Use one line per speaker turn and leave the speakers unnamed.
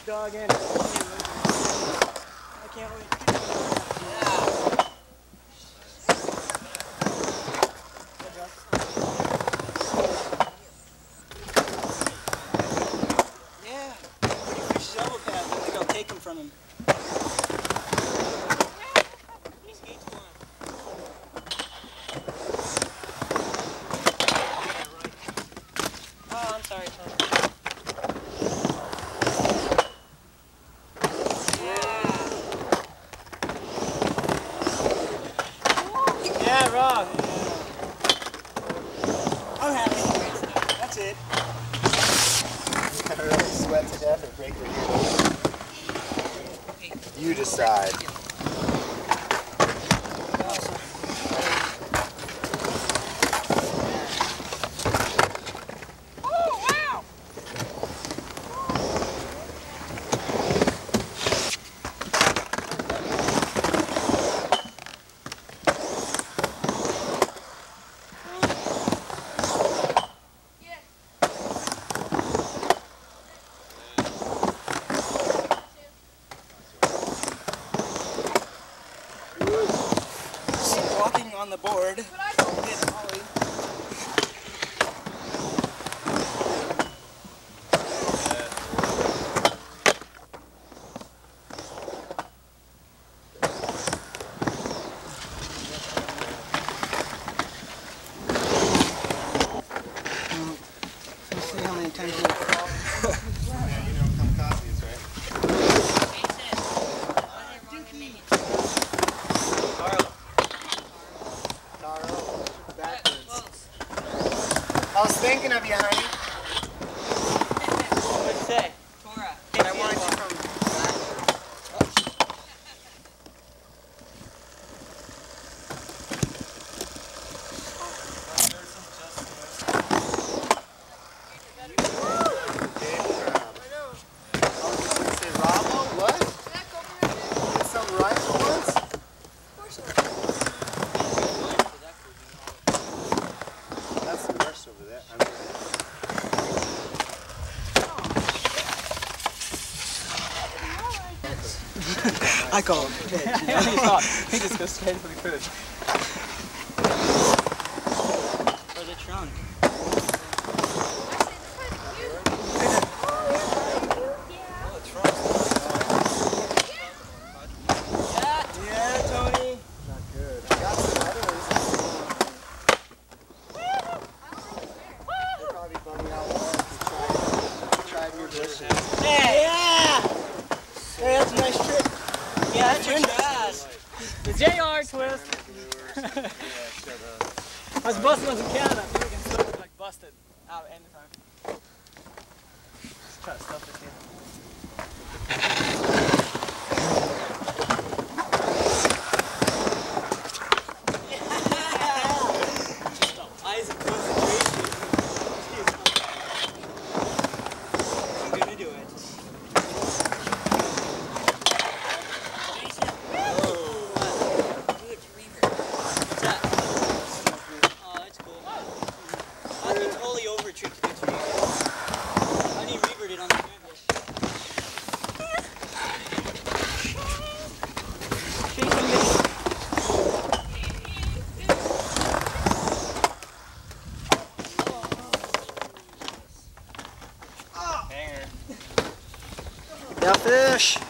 dog in. I can't wait. Yeah. Pretty fish elbow pad. I think I'll take him from him.
Sorry, Tom.
Yeah, Rob. I'm happy. That's it.
I really sweat to death or break your ear. You decide.
Walking on the board. Let's see how many times you
Yeah, you know kamikazes, right? I was thinking of you, honey.
What'd you say? Tora.
I wanted you from Say Bravo? What? Did some rifle once? That's the worst over there.
I call him.
He just goes straight for the food. For the trunk.
Yeah, Tony.
Not good. I got some other ones. They'll probably bum you out more if you tried your bushes.
Yeah! Hey, that's a nice trick.
Yeah, that's your trash.
The JR twist. I was busting on some Canada. You can still be like busted out anytime. Let's try to stuff this here.
Eyes of concentration. I'm gonna do it. What's that? Oh, that's cool. I'd be totally over a trick to do to reverb. How do you revert it on the canvas?
Yeah, fish.